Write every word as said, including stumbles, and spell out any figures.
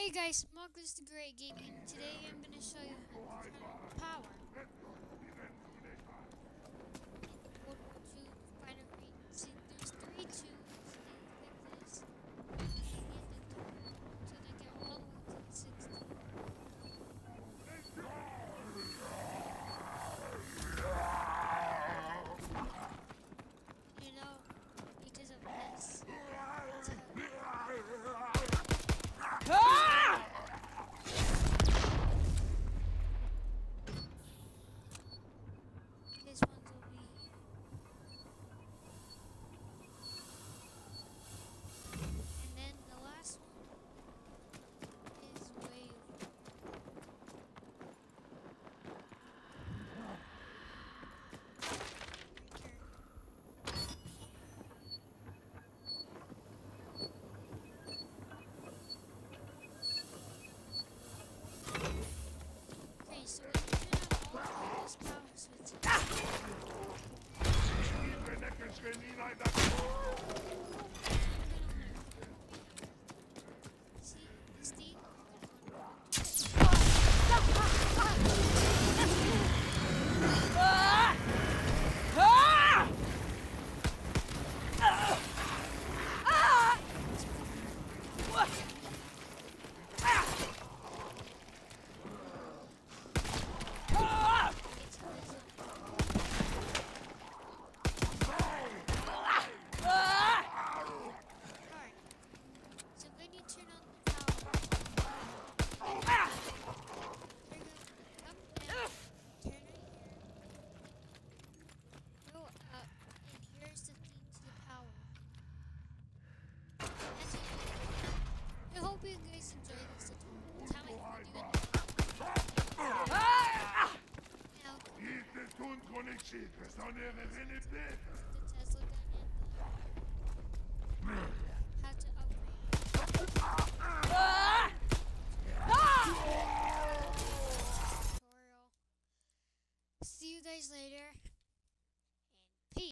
Hey guys, Mugglers the Great Gaming. Today I'm going to show you how to turn on power. What would you find a re see, there's three tubes. They like this. And you need to turn them on so they get all the way to the sixty. You know, because of this. This one's will be and then the last one is wave. Okay, so we can turn on all of these power switches. See, Steve? Alright, so when you turn on the power, you're gonna come down, turn it here, go up, and here's the thing to the power. That's it. I hope you guys enjoyed this tutorial. Tell me if you do it. Now, Ite tun conexi, questa neve renete. the Tesla gun and the how to upgrade. Tutorial. See you guys later.